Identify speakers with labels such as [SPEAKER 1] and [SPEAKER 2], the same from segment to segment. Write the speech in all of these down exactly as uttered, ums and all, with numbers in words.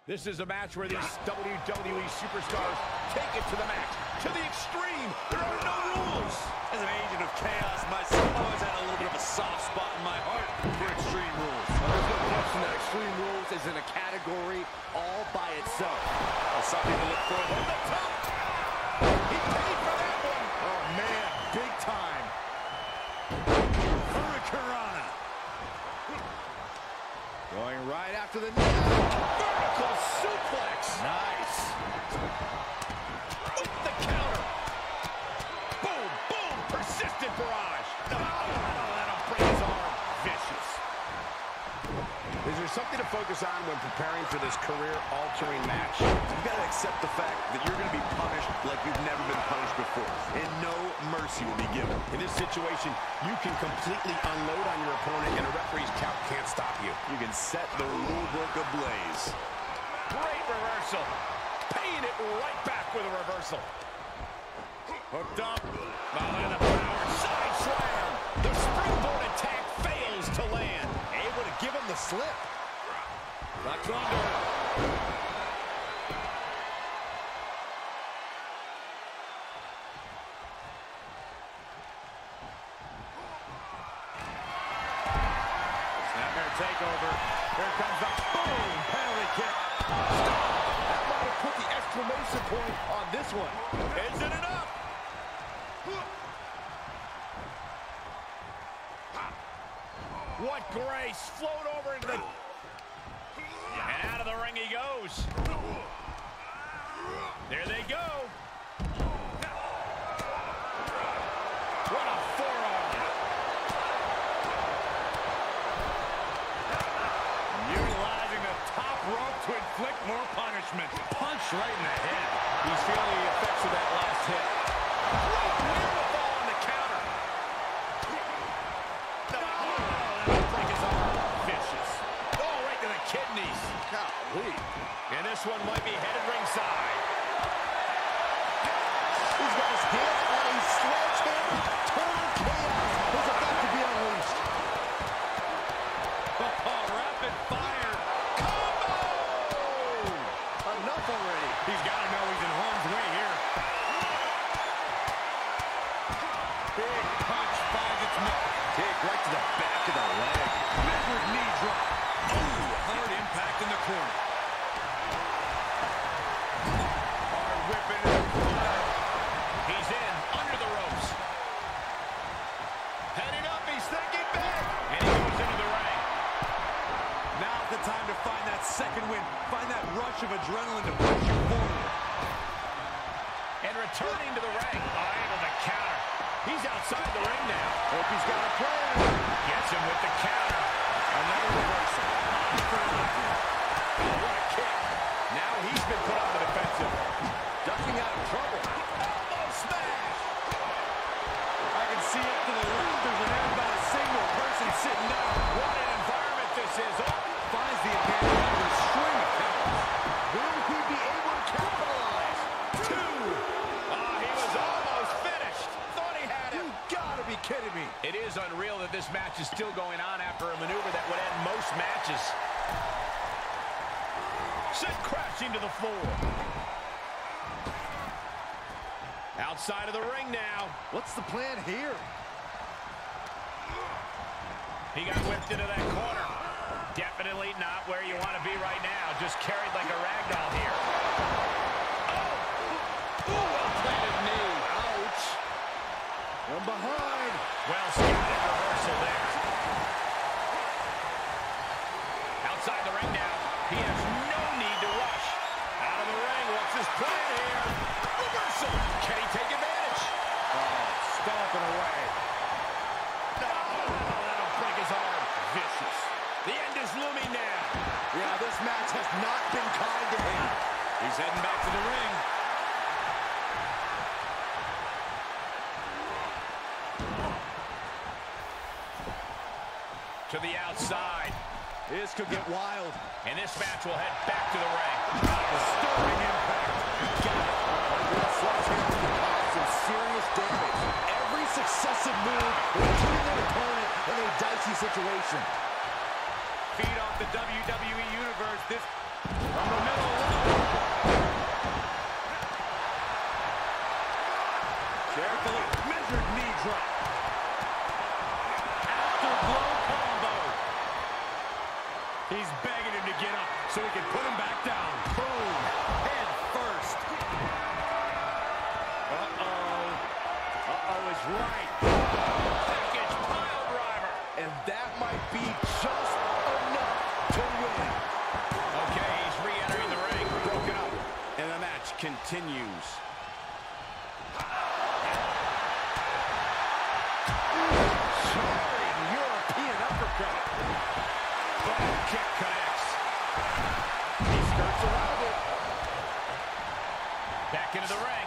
[SPEAKER 1] This is a match where these W W E superstars take it to the max, to the extreme. There are no rules.
[SPEAKER 2] As an agent of chaos myself, I've always had a little bit of a soft spot in my heart for Extreme Rules.
[SPEAKER 3] Well, there's no question that Extreme Rules is in a category all by itself.
[SPEAKER 2] Well, some people look for it.
[SPEAKER 1] The top. He paid for that one.
[SPEAKER 3] Oh, man, big time.
[SPEAKER 2] Hurricanrana.
[SPEAKER 1] Going right after the knee. Vertical suplex.
[SPEAKER 3] Nice.
[SPEAKER 1] The counter. Boom, boom. Persistent barrage. No, that'll break his arm. Vicious. Is there something to focus on when preparing for this career-altering match?
[SPEAKER 2] You've got to accept the fact that you're going to be punished like you've never been punished before, and no mercy will be given.
[SPEAKER 1] In this situation, you can completely unload on your opponent, and a referee's count can't stop you.
[SPEAKER 2] You can set the rule book ablaze.
[SPEAKER 1] Great reversal. Paying it right back with a reversal. Hooked up. Volley the power. Side slam. The springboard attack fails to land.
[SPEAKER 3] Able to give him the slip.
[SPEAKER 1] Ducked under. Takeover. Here comes the boom! Penalty kick. That might have put the exclamation point on this one. Is it enough? What grace! Float over into the... And out of the ring he goes. There they go. What a forearm. Rope to inflict more punishment. Punch right in the head. He's feeling the effects of that last hit. Great wherewithal on the counter. No, that'll break his arm. Vicious. Oh, right to the kidneys. Golly. And this one might be headed ringside.
[SPEAKER 3] He's got his hand on a sledgehammer. Total chaos is about to be unleashed.
[SPEAKER 1] Oh, rapid fire. Enough already. He's got to know he's in harm's way here. Big punch finds its mark. Kick right to the back of the leg. Measured knee drop. Ooh, hard impact in the corner. Hard whipping in the corner. He's in, under the ropes. Heading up, he's thinking big. And he goes into the ring.
[SPEAKER 2] Now's the time to find that second win. Find that rush of adrenaline to push you forward.
[SPEAKER 1] And returning to the ring. Able to counter. He's outside the ring now.
[SPEAKER 3] Hope he's got a plan.
[SPEAKER 1] Gets him with the counter. Another reversal. Oh, what a kick. Now he's been put on the defensive. Ducking out of trouble. Elbow smash.
[SPEAKER 2] I can see up to the rafters and there's not a single person sitting down.
[SPEAKER 1] What an environment this is. Oh.
[SPEAKER 2] Finds the advantage after a string of counters.
[SPEAKER 3] Will he be able to capitalize?
[SPEAKER 1] Two. Oh, he was almost finished. Thought he had him.
[SPEAKER 3] You gotta be kidding me.
[SPEAKER 1] It is unreal that this match is still going on after a maneuver that would end most matches. Sent crashing to the floor. Outside of the ring now.
[SPEAKER 3] What's the plan here?
[SPEAKER 1] He got whipped into that corner. Definitely not where you want to be right now. Just carried like a rag doll here. Oh! Ooh, well-planted knee. Ouch.
[SPEAKER 3] From behind.
[SPEAKER 1] Well-scouted reversal there. Outside the ring now. He has no need to rush. Out of the ring. What's his plan here? Reversal. Can he take advantage? Oh, stomping away. No, that'll break his arm. Vicious. The end is looming now.
[SPEAKER 3] Yeah, this match has not been kind to him.
[SPEAKER 1] He's heading back to the ring. To the outside.
[SPEAKER 3] This could get wild.
[SPEAKER 1] And this match will head back to the ring. Disturbing impact. Got it.
[SPEAKER 3] That sledgehammer can cause some serious damage. Every successive move is putting an opponent in a dicey situation.
[SPEAKER 1] Feed off the W W E Universe. This from the middle.
[SPEAKER 2] continues.
[SPEAKER 3] Soaring European uppercut.
[SPEAKER 1] Boom kick connects.
[SPEAKER 3] He skirts around it.
[SPEAKER 1] Back into the ring.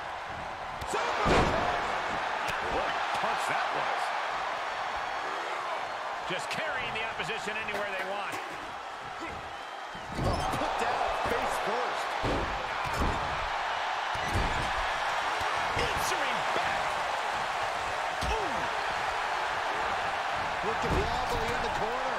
[SPEAKER 2] What a punch that was.
[SPEAKER 1] Just carrying the opposition anywhere they want.
[SPEAKER 3] Oh, put down face first.
[SPEAKER 1] Answering back. Ooh.
[SPEAKER 3] Looking wobbly in the corner.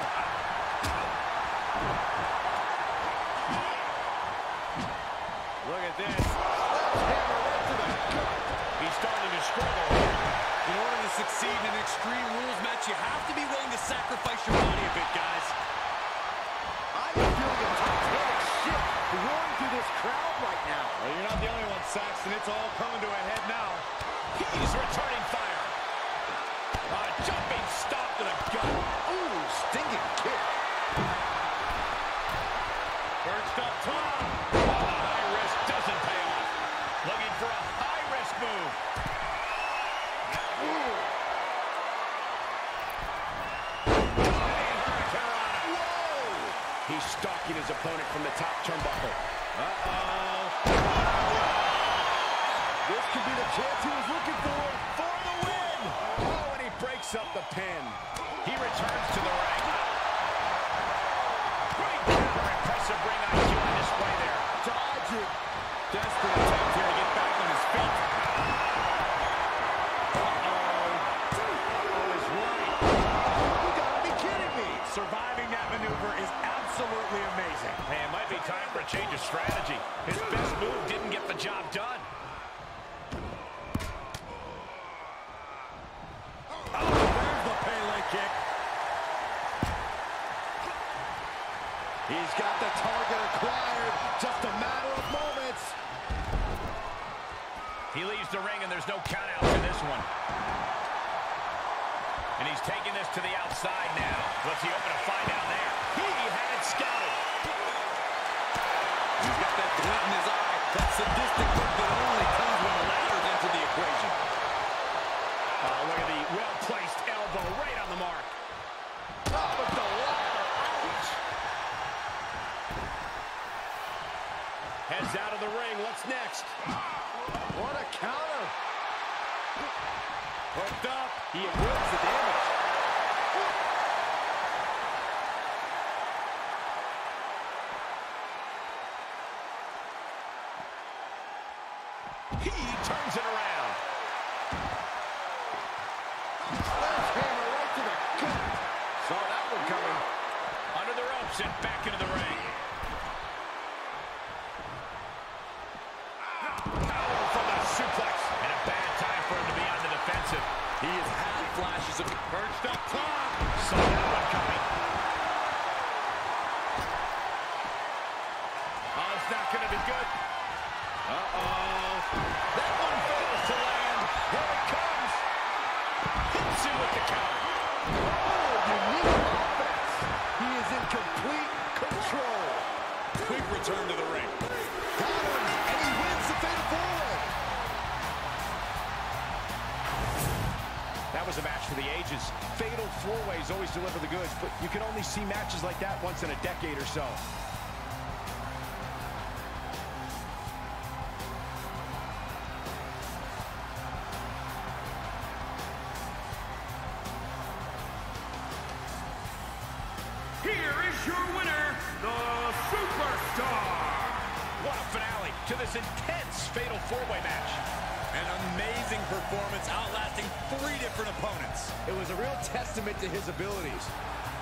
[SPEAKER 1] Look at this.
[SPEAKER 3] Hammer right to the gut.
[SPEAKER 1] He's starting to struggle here.
[SPEAKER 4] In order to succeed in an Extreme Rules match, you have to be willing to sacrifice your body a bit, guys.
[SPEAKER 3] I'm feeling a titanic shift roaring through this crowd right now.
[SPEAKER 1] Well, you're not the only one, Saxton. It's all coming to a head now. He's returning fire. A jumping stop to the gut.
[SPEAKER 3] Ooh, stinging kick.
[SPEAKER 1] Perched up top. Oh, the high risk doesn't pay off. Looking for a high risk move. Ooh. He's stalking his opponent from the top turnbuckle. Uh-oh.
[SPEAKER 3] This could be the chance he was looking for.
[SPEAKER 1] For the win! Oh, and he breaks up the pin. He returns to the ring. Great counter, impressive ring I Q on display there.
[SPEAKER 3] Dodge it.
[SPEAKER 1] Desperate attempt here to get back on his feet. Uh-oh. Uh-oh is right.
[SPEAKER 3] You gotta be kidding me.
[SPEAKER 1] Surviving that maneuver is absolutely amazing. Hey, it might be time for a change of strategy. His best move didn't get the job done. Oh, there's the Pele kick.
[SPEAKER 3] He's got the target acquired. Just a matter of moments.
[SPEAKER 1] He leaves the ring, and there's no count out to this one. And he's taking this to the outside now. What's he open to find out there? He had it scouted.
[SPEAKER 4] He's got that glint in his eye. That sadistic look that only comes when the ladders enter the equation.
[SPEAKER 1] Oh, look at the well-placed elbow right on the mark.
[SPEAKER 3] Oh, but the ladder. Ouch.
[SPEAKER 1] Heads out of the ring. What's next?
[SPEAKER 3] What a counter.
[SPEAKER 1] Hooked up. He avoids the damage. He turns it around.
[SPEAKER 3] Sledgehammer right to the gut.
[SPEAKER 1] Saw that one coming. Under the ropes and back into the ring. Power from the suplex. And a bad time for him to be on the defensive.
[SPEAKER 4] He has had flashes of
[SPEAKER 1] Perched up top. Saw that one coming. Oh, it's not going to be good. Uh-oh. That one fails to land. Here it comes. Hits him with the counter.
[SPEAKER 3] Oh, unique offense. He is in complete control.
[SPEAKER 4] quick return to the ring.
[SPEAKER 3] Got him, and he wins the fatal four-way.
[SPEAKER 1] That was a match for the ages. Fatal four-ways always deliver the goods, but you can only see matches like that once in a decade or so.
[SPEAKER 5] Here is your winner, the Superstar.
[SPEAKER 1] What a finale to this intense fatal four-way match.
[SPEAKER 4] An amazing performance, outlasting three different opponents.
[SPEAKER 3] It was a real testament to his abilities.